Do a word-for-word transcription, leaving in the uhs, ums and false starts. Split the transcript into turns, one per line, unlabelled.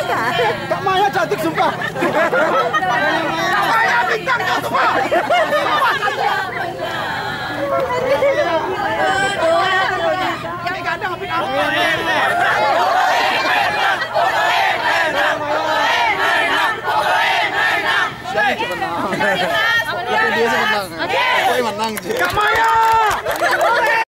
Kak Maya cantik sumpah. Kak Maya bintang kau sumpah. Yang kadang api apa? Dia menang. Dia menang. Kak Maya.